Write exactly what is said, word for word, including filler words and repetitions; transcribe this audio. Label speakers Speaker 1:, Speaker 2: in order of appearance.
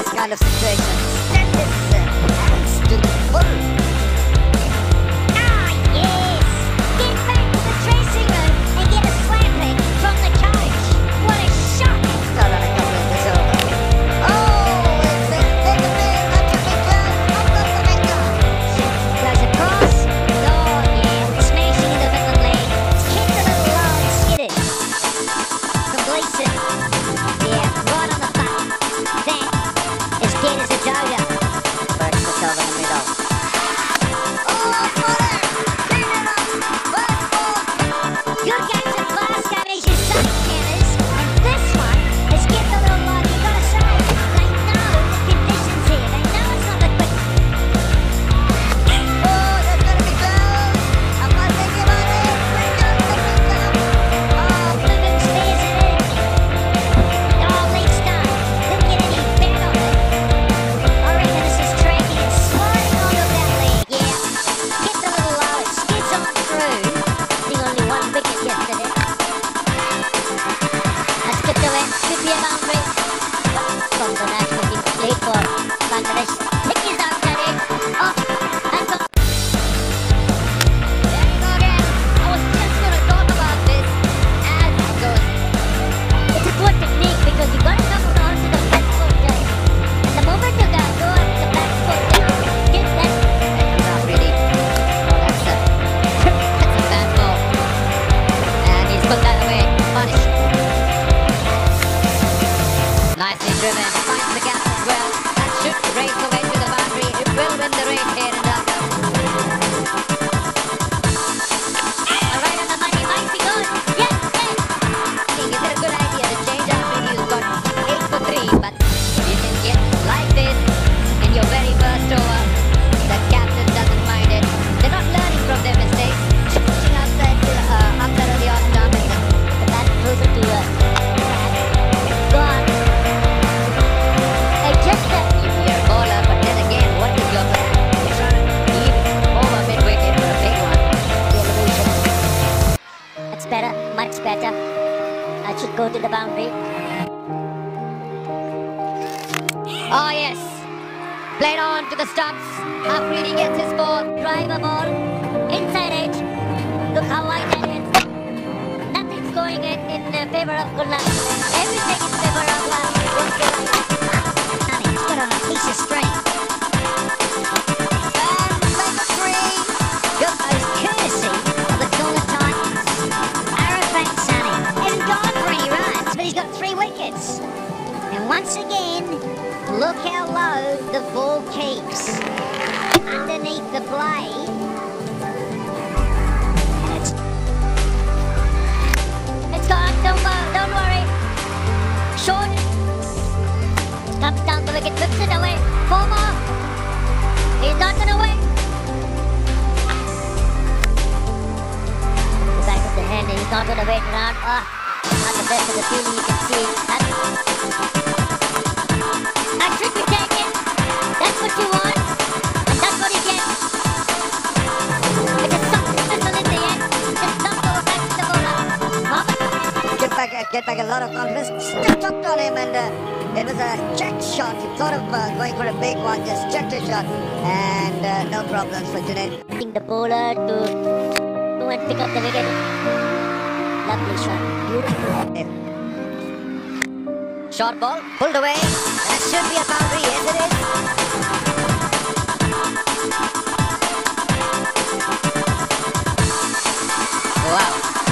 Speaker 1: this kind of situation. Send this uh, hands to the full.
Speaker 2: Ah, yes! Get back to the dressing room and get a slapping from the coach. What a shock!
Speaker 1: Start on a couple of this over. Oh, it's a big thing. That should be close. Up goes the finger.
Speaker 2: Goes across. Oh, yeah. Smashing in the middle leg. It's kicked a little low and skidded. From Gleeson. Yeah, right on the butt. That is dead as a dodo.
Speaker 1: Works the shove in the middle. Oh, got it! Clean it up! First ball!
Speaker 2: Good game to Glasgow, as you say, Canners. And this one is getting a little low. You've got to say, they know the conditions here. They know it's not the quick.
Speaker 1: Oh, that's gonna be close! I'm not thinking about it! Bring down the finger!
Speaker 2: Oh, Blumen spears it in. Oh, leads done. Didn't get any fat on it. I reckon this is tricky. It's sliding onto that leg. Yeah. Gets a little low. It skids on through. I think only one wicket yesterday. That's good to it. Could be a boundary. From the national team to play for Bangladesh. Pick his out at it. Oh, and go.
Speaker 1: There you go again! I was just gonna talk about this as it goes.
Speaker 2: It's a good technique because you got to come on to the back foot guys. And the moment you got go up the back foot down, get that.
Speaker 1: That comes out really. Oh, that's a, that's a bad ball. And he's put that away. Punished. Nicely driven. Finds the gap as well. That should race the way to the boundary. It will win the race here in Dhaka.
Speaker 2: Alright on the money, might be good. Yeah, yeah.
Speaker 1: I think it's a good idea to change up when you've got eight for three, but if you can get like this in your very first over, the captain doesn't mind it. They're not learning from their mistakes. Pushing outside to uh, up there on the off stump and
Speaker 2: The bat throws it to uh, go on. Hey, just that.
Speaker 1: you're a bowler, but then again, what is your plan? You're trying to leave over mid-wicket for a big one.
Speaker 2: The elevation. That's better, much better. I should go to the boundary.
Speaker 1: Oh yes, played on to the stumps. Afridi gets his ball.
Speaker 2: Drive a ball. Inside edge. Look how wide that is. Nothing's going in, in uh, favor of Gulnam. Everything in favor of uh, He's got on a piece of string.
Speaker 1: And make a three.
Speaker 2: Look, those courtesy of the Gullah Titans. Arafat Sani hasn't gone for any runs, but he's got three wickets. And once again, look how low the ball keeps underneath the blade. And it's it's gone. Don't go. Don't worry. Short. Comes down the wicket, flips it away. Four more. He's not gonna win. The back of the hand, he's not gonna wait around. Ah, not the best of the feeling you can see. That's a trick you take it. That's what you want. And that's what he gets. It's a soft missile in the end. Just not go back to the bowler. Mohammed.
Speaker 1: Get back, get back a lot of confidence. Stepped up on him and uh, it was a checked shot. He thought of uh, going for a big one, just checked the shot. And uh, no problems for today.
Speaker 2: Asking the bowler to go and pick up the wicket. Lovely shot. Beautiful.
Speaker 1: Short ball, pulled away. That should be a boundary. Yes, it is. Wow.